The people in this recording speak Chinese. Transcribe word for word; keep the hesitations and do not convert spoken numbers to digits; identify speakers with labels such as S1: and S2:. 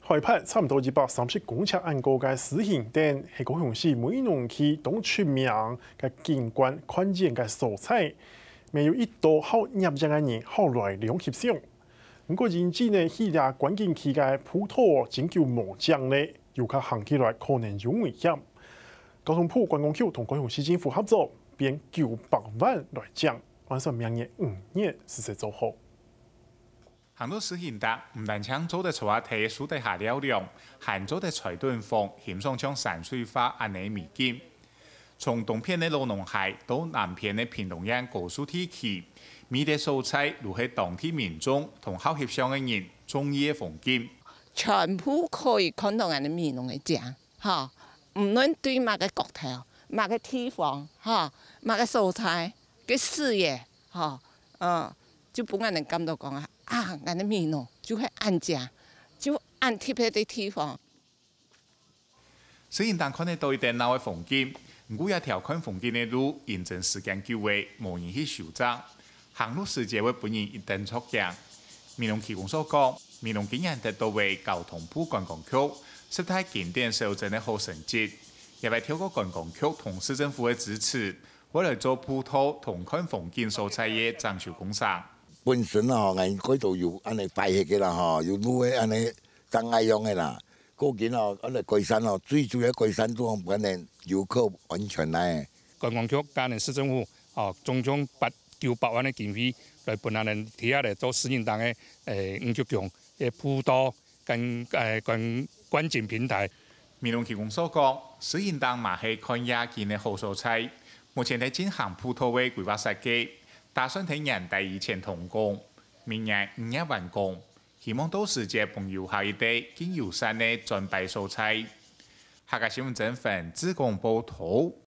S1: 开拍差唔多一百三十公尺安高嘅私行店，係高雄市美濃區當出名嘅景觀關鍵嘅所在，未有一度好入境嘅人後來兩翕相。不過認真呢，去啲關鍵區嘅鋪頭真叫無獎咧，遊客行起來可能有危險。交通部觀光局同高雄市政府合作，編九百萬來獎，晚上明年五月實施做好。
S2: 行到私行搭，唔但搶做得出下睇數得下了量，還做得彩頓風，欣賞像山水畫安尼美景。從東片的荖濃海到南片的屏東縣高速地區，美的素材如係當地民眾同好翕相嘅人中意嘅風景。
S3: 全部可以看到人哋美濃嘅景，嚇！唔論對乜嘅角頭、乜嘅地方、嚇、乜嘅素材嘅視野，嚇，嗯，就俾人哋感到講啊。啊，俺的美濃就係按價，就按特別的地方。
S2: 雖然但看得到一點老嘅風景，唔過一條看風景嘅路，認真時間久嘅，無人去修正。行路時節會本人一定出鏡。美濃區公所講，美濃今年得到為交通部觀光局十大景點修正嘅好成績，也會透過觀光局同市政府嘅支持，為來做鋪頭同看風景素材嘅裝修工程。
S4: 本身啊，俺嗰度有安尼擺起嘅啦，吼，有路嘅安尼障礙用嘅啦。嗰件哦，安尼改善哦，最主要改善都係安尼遊客安全咧。
S5: 觀光局加上市政府哦，總總八九百萬嘅經費來幫咱哋睇下嚟做私人檔嘅誒五級強嘅鋪道跟誒關關鍵平台。
S2: 美濃區公所講，私人檔嘛係看夜景嘅好素材，目前喺進行鋪頭嘅規劃設計。打算喺年底以前動工，明年五月完工。希望到時節幫遊客一地更友善的專擺素材。下個新聞整份自貢報道。